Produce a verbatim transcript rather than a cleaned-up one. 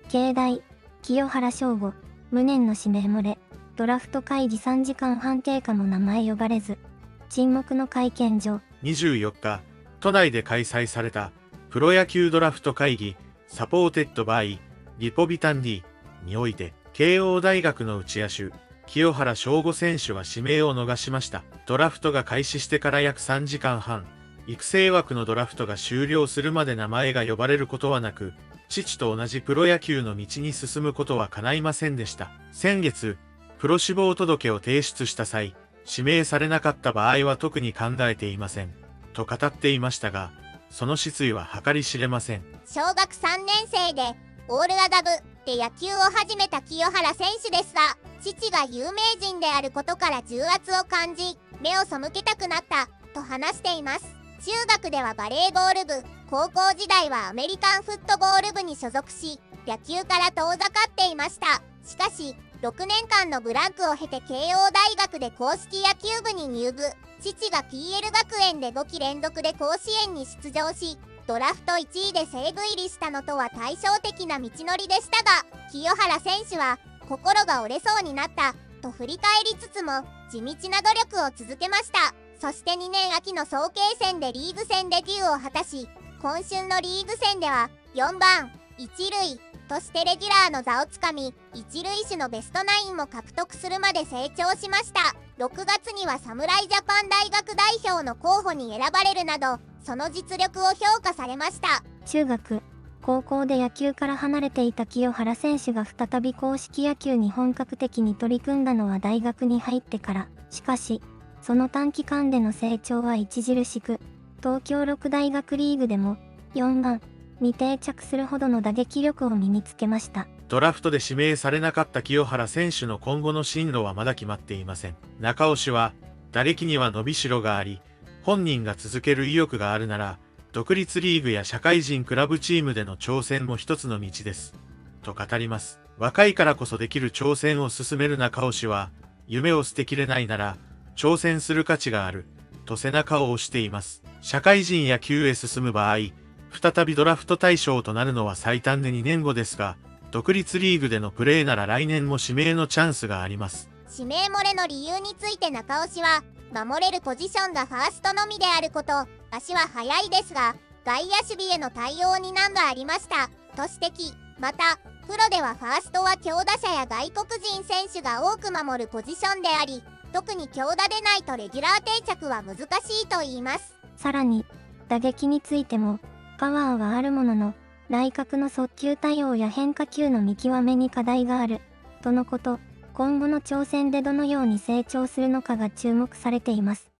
慶大、清原翔吾、無念の指名漏れ、ドラフト会議さんじかんはん経過も名前呼ばれず、沈黙の会見場。 にじゅうよっか、都内で開催されたプロ野球ドラフト会議、サポーテッドバイ、リポビタン D において、慶応大学の内野手、清原翔吾選手は指名を逃しました。ドラフトが開始してから約さんじかんはん、育成枠のドラフトが終了するまで名前が呼ばれることはなく、父と同じプロ野球の道に進むことは叶いませんでした。先月、プロ志望届を提出した際、指名されなかった場合は特に考えていません。と語っていましたが、その失意は計り知れません。 小学さんねん生で、オールアダブで野球を始めた清原選手ですが、父が有名人であることから重圧を感じ、目を背けたくなった、と話しています。中学ではバレーボール部、高校時代はアメリカンフットボール部に所属し、野球から遠ざかっていました。しかし、ろくねんかんのブランクを経て慶応大学で硬式野球部に入部。父が ピーエル 学園でごき連続で甲子園に出場し、ドラフトいちいで西部入りしたのとは対照的な道のりでしたが、清原選手は、心が折れそうになった、と振り返りつつも、地道な努力を続けました。そしてにねん秋の早慶戦でリーグ戦デビューを果たし、今春のリーグ戦ではよんばん、一塁としてレギュラーの座をつかみ、一塁手のベストナインも獲得するまで成長しました。ろくがつには侍ジャパン大学代表の候補に選ばれるなど、その実力を評価されました。 中学、高校で野球から離れていた清原選手が再び硬式野球に本格的に取り組んだのは大学に入ってから。しかし、その短期間での成長は著しく、東京六大学リーグでもよんばんに定着するほどの打撃力を身につけました。 ドラフトで指名されなかった清原選手の今後の進路はまだ決まっていません。中尾氏は、打撃には伸びしろがあり、本人が続ける意欲があるなら、独立リーグや社会人クラブチームでの挑戦も一つの道です。と語ります。若いからこそできる挑戦を進める中尾氏は、夢を捨てきれないなら、挑戦する価値がある、と背中を押しています。社会人野球へ進む場合、再びドラフト対象となるのは最短でにねんごですが、独立リーグでのプレーなら来年も指名のチャンスがあります。 指名漏れの理由について中尾氏は、守れるポジションがファーストのみであること、足は速いですが、外野守備への対応に難がありました、と指摘。また、プロではファーストは強打者や外国人選手が多く守るポジションであり、特に強打でないとレギュラー定着は難しいと言います。 さらに、打撃についても、パワーはあるものの、内角の速球対応や変化球の見極めに課題がある、とのこと。今後の挑戦でどのように成長するのかが注目されています。